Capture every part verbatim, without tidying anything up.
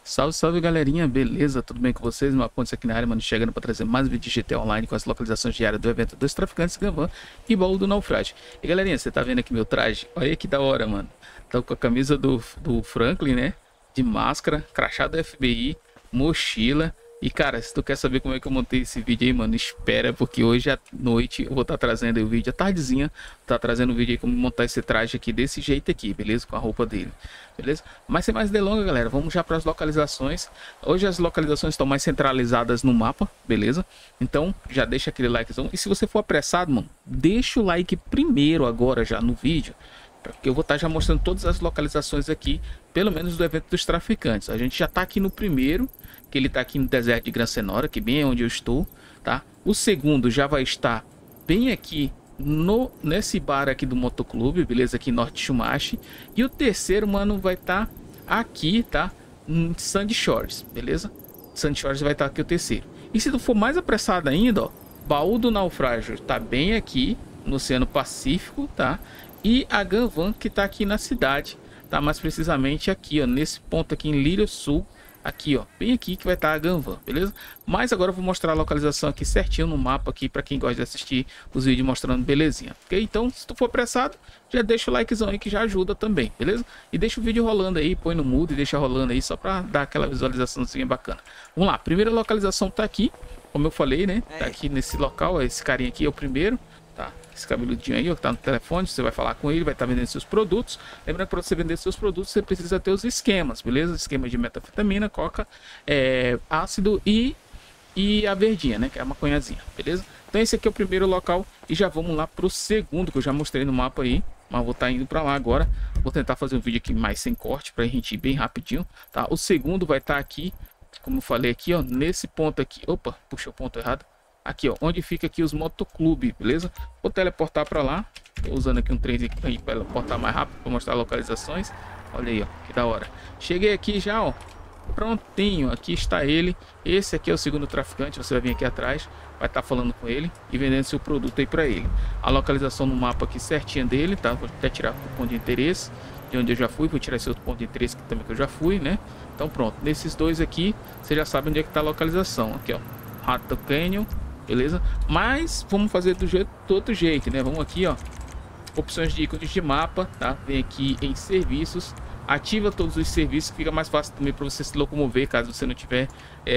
Salve, salve galerinha, beleza? Tudo bem com vocês? Uma ponte aqui na área, mano, chegando para trazer mais vídeo de G T A Online com as localizações diárias do evento dos traficantes Ganvan e baú do naufrágio. E galerinha, você tá vendo aqui meu traje? Olha aí que da hora, mano. Tô com a camisa do, do Franklin, né? De máscara, crachá do F B I, mochila. E cara, se tu quer saber como é que eu montei esse vídeo aí, mano, espera, porque hoje à noite eu vou estar trazendo aí o vídeo, à tardezinha, tá trazendo o vídeo aí como montar esse traje aqui desse jeito aqui, beleza? Com a roupa dele, beleza? Mas sem mais delongas, galera, vamos já para as localizações. Hoje as localizações estão mais centralizadas no mapa, beleza? Então já deixa aquele likezão. E se você for apressado, mano, deixa o like primeiro agora já no vídeo, porque eu vou estar já mostrando todas as localizações aqui, pelo menos do evento dos traficantes. A gente já tá aqui no primeiro, que ele tá aqui no deserto de Gran Senora, que bem é onde eu estou, tá? O segundo já vai estar bem aqui no nesse bar aqui do motoclube, beleza? Aqui em Norte Chumash. E o terceiro, mano, vai estar aqui, tá? Em Sandy Shores, beleza? Sandy Shores vai estar aqui o terceiro. E se tu for mais apressado ainda, ó, baú do naufrágio tá bem aqui no Oceano Pacífico, tá? E a Ganvan que tá aqui na cidade, tá? Mais precisamente aqui, ó, nesse ponto aqui em Lírio Sul, aqui, ó, bem aqui que vai estar a Ganvan, beleza? Mas agora eu vou mostrar a localização aqui certinho no mapa aqui para quem gosta de assistir os vídeos mostrando belezinha, ok? Então, se tu for apressado, já deixa o likezão aí que já ajuda também, beleza? E deixa o vídeo rolando aí, põe no mudo e deixa rolando aí só para dar aquela visualizaçãozinha bacana. Vamos lá, a primeira localização tá aqui, como eu falei, né? Tá aqui nesse local, ó, esse carinha aqui é o primeiro. Tá, esse cabeludinho aí, ó, que tá no telefone, você vai falar com ele, vai estar tá vendendo seus produtos. Lembrando que para você vender seus produtos, você precisa ter os esquemas, beleza? Esquema de metanfetamina, coca, é, ácido e, e a verdinha, né? Que é a maconhazinha, beleza? Então esse aqui é o primeiro local e já vamos lá pro segundo, que eu já mostrei no mapa aí. Mas vou estar tá indo para lá agora. Vou tentar fazer um vídeo aqui mais sem corte, pra gente ir bem rapidinho, tá? O segundo vai estar tá aqui, como eu falei aqui, ó, nesse ponto aqui. Opa, puxa o ponto errado. Aqui, ó, onde fica aqui os motoclube, beleza? Vou teleportar para lá. Tô usando aqui um trem aqui para teleportar mais rápido, para mostrar localizações. Olha aí, ó, que da hora. Cheguei aqui já, ó, prontinho. Aqui está ele. Esse aqui é o segundo traficante. Você vai vir aqui atrás, vai estar falando com ele e vendendo seu produto aí para ele. A localização no mapa aqui certinha dele, tá? Vou até tirar o ponto de interesse de onde eu já fui. Vou tirar esse outro ponto de interesse aqui também que eu já fui, né? Então pronto. Nesses dois aqui, você já sabe onde é que está a localização. Aqui, ó, Rato Canyon. Beleza? Mas vamos fazer do, jeito, do outro jeito, né? Vamos aqui, ó, opções de ícones de mapa, tá? Vem aqui em serviços, ativa todos os serviços, fica mais fácil também para você se locomover, caso você não tiver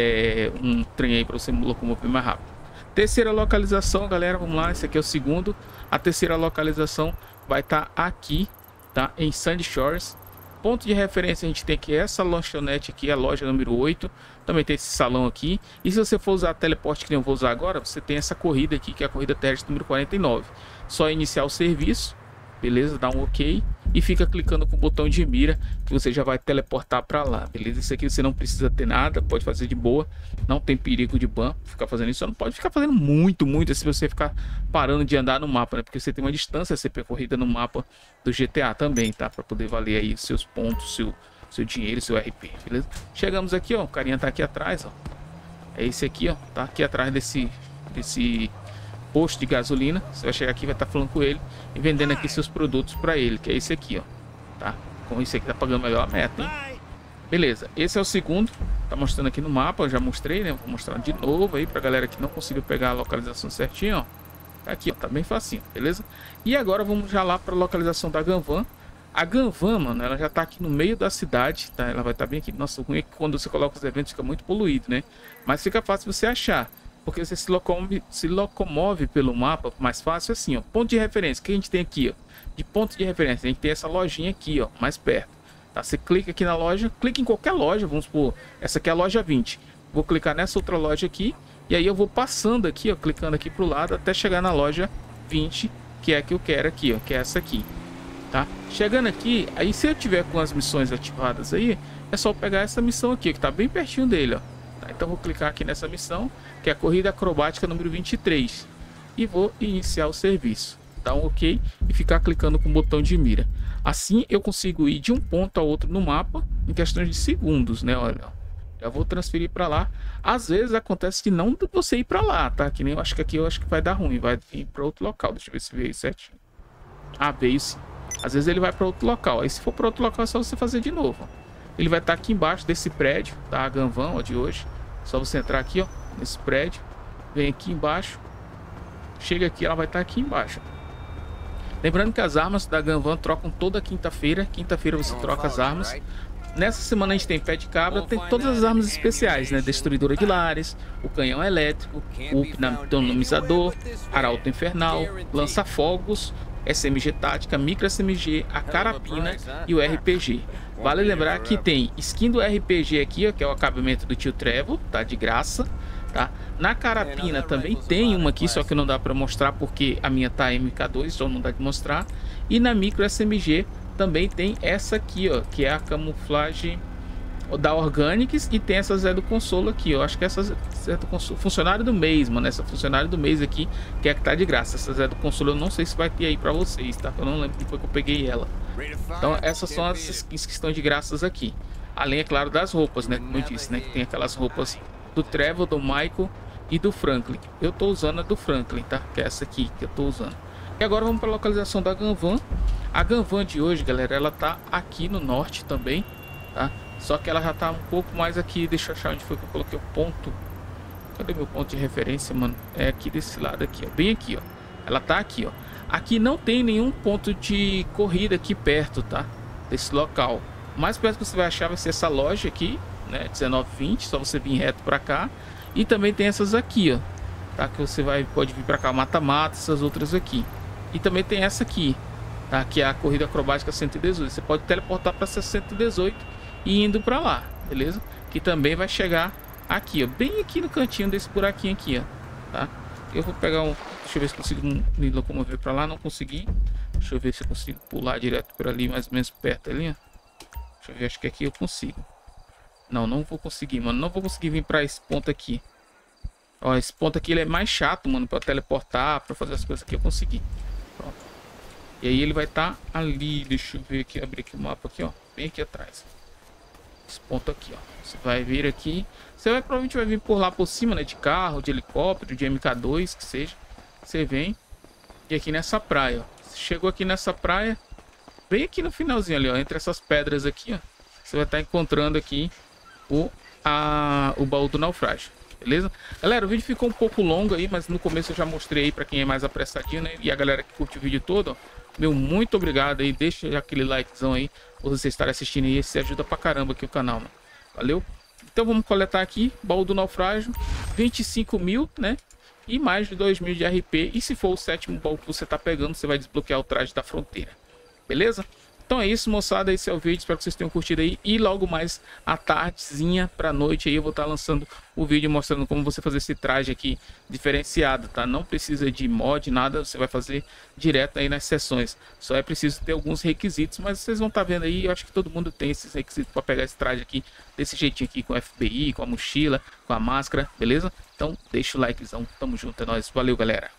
é, um trem aí para você locomover mais rápido. Terceira localização, galera, vamos lá, esse aqui é o segundo. A terceira localização vai estar tá aqui, tá? Em Sandy Shores. Ponto de referência a gente tem aqui essa lanchonete aqui, a loja número oito. Também tem esse salão aqui. E se você for usar teleporte que eu vou usar agora, você tem essa corrida aqui, que é a corrida terrestre número quarenta e nove. Só iniciar o serviço, beleza? Dá um ok e fica clicando com o botão de mira que você já vai teleportar para lá, beleza? Isso aqui você não precisa ter nada, pode fazer de boa, não tem perigo de ban ficar fazendo isso. Só não pode ficar fazendo muito, muito se você ficar parando de andar no mapa, né? Porque você tem uma distância a ser percorrida no mapa do G T A também, tá? Para poder valer aí os seus pontos, seu, seu dinheiro, seu R P, beleza? Chegamos aqui, ó, o carinha tá aqui atrás, ó. É esse aqui, ó, tá aqui atrás desse desse posto de gasolina. Você vai chegar aqui, vai estar falando com ele e vendendo aqui seus produtos para ele, que é esse aqui, ó, tá? Com isso aqui tá pagando melhor a meta, hein? Beleza, esse é o segundo, tá mostrando aqui no mapa, eu já mostrei, né? Vou mostrar de novo aí pra galera que não conseguiu pegar a localização certinho, ó. Tá aqui, ó, tá bem facinho, beleza? E agora vamos já lá para a localização da Ganvan. A Ganvan, mano, ela já tá aqui no meio da cidade, tá? Ela vai estar tá bem aqui. Nossa, o ruim é que quando você coloca os eventos fica muito poluído, né? Mas fica fácil você achar, porque você se locomove, se locomove pelo mapa mais fácil assim, ó. Ponto de referência, o que a gente tem aqui, ó? De ponto de referência, a gente tem essa lojinha aqui, ó, mais perto, tá? Você clica aqui na loja, clica em qualquer loja, vamos supor, essa aqui é a loja vinte. Vou clicar nessa outra loja aqui, e aí eu vou passando aqui, ó, clicando aqui pro lado, até chegar na loja vinte, que é a que eu quero aqui, ó, que é essa aqui, tá? Chegando aqui, aí se eu tiver com as missões ativadas aí, é só pegar essa missão aqui, que tá bem pertinho dele, ó. Então vou clicar aqui nessa missão, que é a corrida acrobática número vinte e três, e vou iniciar o serviço. Dar um ok e ficar clicando com o botão de mira. Assim eu consigo ir de um ponto a outro no mapa em questões de segundos, né? Olha, já vou transferir para lá. Às vezes acontece de não você ir para lá, tá? Que nem eu acho que aqui eu acho que vai dar ruim, vai vir para outro local. Deixa eu ver se veio certinho. Ah, veio sim. Às vezes ele vai para outro local. Aí se for para outro local é só você fazer de novo. ele vai estar aqui embaixo desse prédio, tá? A Ganvan, ó, de hoje. Só você entrar aqui, ó, nesse prédio. Vem aqui embaixo. Chega aqui, ela vai estar aqui embaixo. Lembrando que as armas da Ganvan trocam toda quinta-feira. Quinta-feira você troca as armas. Nessa semana a gente tem pé de cabra, tem todas as armas especiais, né? Destruidora de lares, o canhão elétrico, o pneumatizador, arauto infernal, lança-fogos, S M G tática, micro S M G, a carapina e o R P G. Vale lembrar que tem skin do R P G aqui, ó, que é o acabamento do tio Trevor, tá? De graça, tá? Na carapina também tem uma aqui, só que não dá para mostrar porque a minha tá M K dois, então não dá de mostrar. E na micro S M G também tem essa aqui, ó, que é a camuflagem da Organics, e tem essa Zé do Consolo aqui, ó. Acho que essa Zé do Consolo, funcionário do mês, mano, essa funcionário do mês aqui, que é a que tá de graça. Essa Zé do Consolo eu não sei se vai ter aí pra vocês, tá? Eu não lembro depois que eu peguei ela. Então essas são as skins que estão de graças aqui. Além, é claro, das roupas, né, como eu disse, né, que tem aquelas roupas do Trevor, do Michael e do Franklin. Eu tô usando a do Franklin, tá? Que é essa aqui que eu tô usando. E agora vamos para a localização da Ganvan. A Ganvan de hoje, galera, ela tá aqui no norte também, tá? Só que ela já tá um pouco mais aqui. Deixa eu achar onde foi que eu coloquei o ponto. Cadê meu ponto de referência, mano? É aqui desse lado aqui, ó. Bem aqui, ó. Ela tá aqui, ó. Aqui não tem nenhum ponto de corrida aqui perto, tá? Desse local. O mais perto que você vai achar vai ser essa loja aqui, né? dezenove vinte, só você vir reto pra cá. E também tem essas aqui, ó. Tá? Que você vai, pode vir pra cá, mata-mata, essas outras aqui. E também tem essa aqui, tá? Que é a corrida acrobática cento e dezoito. Você pode teleportar para cento e dezoito e indo para lá, beleza? Que também vai chegar aqui, ó, bem aqui no cantinho desse buraquinho aqui, ó, tá? Eu vou pegar um, deixa eu ver se consigo me locomover para lá, não consegui. Deixa eu ver se eu consigo pular direto por ali, mais ou menos perto ali, ó. Deixa eu ver, acho que aqui eu consigo. Não, não vou conseguir, mano, não vou conseguir vir para esse ponto aqui. Ó, esse ponto aqui ele é mais chato, mano, para teleportar, para fazer as coisas aqui eu consegui. Pronto. E aí ele vai estar tá ali, deixa eu ver aqui, abrir aqui o mapa aqui, ó, bem aqui atrás. Esse ponto aqui, ó. Você vai vir aqui, você vai provavelmente vai vir por lá por cima, né, de carro, de helicóptero, de M K dois, que seja. Você vem e aqui nessa praia, ó. Você chegou aqui nessa praia, bem aqui no finalzinho ali, ó, entre essas pedras aqui, ó. Você vai estar tá encontrando aqui o a o baú do naufrágio. Beleza? Galera, o vídeo ficou um pouco longo aí, mas no começo eu já mostrei aí pra quem é mais apressadinho, né? E a galera que curte o vídeo todo, ó, meu, muito obrigado aí. Deixa aquele likezão aí, por vocês estarem assistindo aí. Esse ajuda pra caramba aqui o canal, mano. Valeu? Então vamos coletar aqui, baú do naufrágio, vinte e cinco mil, né? E mais de dois mil de R P. E se for o sétimo baú que você tá pegando, você vai desbloquear o traje da fronteira. Beleza? Então é isso, moçada, esse é o vídeo, espero que vocês tenham curtido aí. E logo mais à tardezinha pra noite aí eu vou estar lançando o vídeo mostrando como você fazer esse traje aqui diferenciado, tá? Não precisa de mod, nada, você vai fazer direto aí nas sessões. Só é preciso ter alguns requisitos, mas vocês vão estar vendo aí, eu acho que todo mundo tem esses requisitos para pegar esse traje aqui, desse jeitinho aqui, com F B I, com a mochila, com a máscara, beleza? Então deixa o likezão, tamo junto, é nóis, valeu galera!